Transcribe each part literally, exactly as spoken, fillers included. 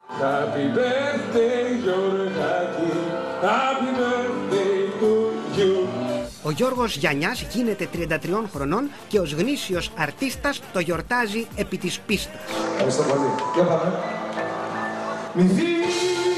Happy birthday, Γιωργάκη. Happy birthday to you. Ο Γιώργος Γιαννιάς γίνεται τριάντα τριών χρονών και ως γνήσιος αρτίστας το γιορτάζει επί της πίστας. Ευχαριστώ πολύ. Για πάμε. Μη φύγεις,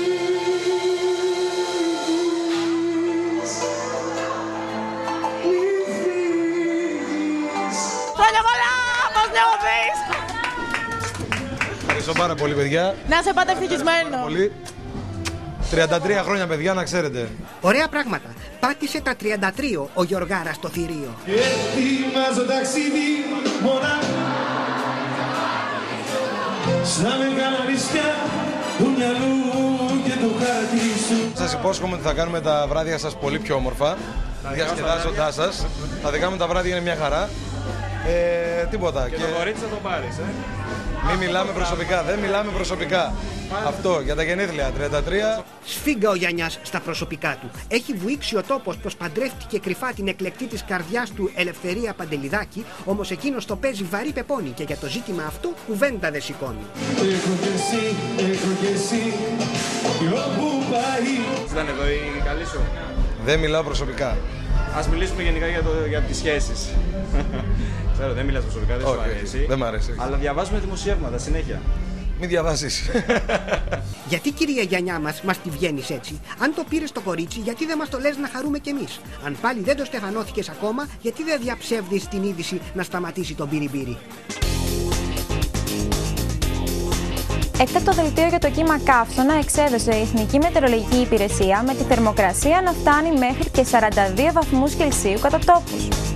μη φύγεις. Χρόνια πολλά, πώς νιώθεις? Ευχαριστώ πάρα πολύ, παιδιά. Να είσαι πάντα ευτυχισμένο. Πολύ. τριάντα τρία χρόνια, παιδιά, να ξέρετε. Ωραία πράγματα. Πάτησε τα τριάντα τρία ο Γιωργάρας στο θηρίο. Και ετοιμάζω ταξίδι μονά στα μεγάλα νησιά του μυαλού και του χάρτη σου. Σας υπόσχομαι ότι θα κάνουμε τα βράδια σας πολύ πιο όμορφα, διασκεδάζοντάς σας. Τα δικά μου τα βράδια είναι μια χαρά. Ε, τίποτα. Και, και το κορίτσι θα το πάρεις, ε. Μην μιλάμε προσωπικά, δεν μιλάμε προσωπικά. Αυτό για τα γενέθλια, τριάντα τρία. Σφίγγα ο Γιαννιάς στα προσωπικά του. Έχει βουήξει ο τόπος πως παντρεύτηκε κρυφά την εκλεκτή της καρδιάς του Ελευθερία Παντελιδάκη, όμως εκείνος το παίζει βαρύ πεπόνι και για το ζήτημα αυτού κουβέντα δεν σηκώνει. Έχω κι εσύ, έχω κι εσύ, κι όπου πάει. Ήταν εδώ η καλή σου. Δεν μιλάω προσωπικά. Ας μιλήσουμε γενικά για, το, για τις σχέσεις. Ξέρω, δεν μιλάς προσωπικά, δεν σου Όχι, αρέσει. δεν μ' αρέσει. Αλλά διαβάζουμε δημοσιεύματα συνέχεια. Μην διαβάσεις. Γιατί, κυρία Γιαννιά μας, μας τη βγαίνεις έτσι? Αν το πήρες το κορίτσι, γιατί δεν μας το λες να χαρούμε κι εμείς? Αν πάλι δεν το στεφανώθηκες ακόμα, γιατί δεν διαψεύδεις την είδηση να σταματήσει τον μπιριμπίρι? Έκτακτο δελτίο για το κύμα καύσωνα εξέδωσε η Εθνική Μετεωρολογική Υπηρεσία με τη θερμοκρασία να φτάνει μέχρι και σαράντα δύο βαθμούς Κελσίου κατά τόπους.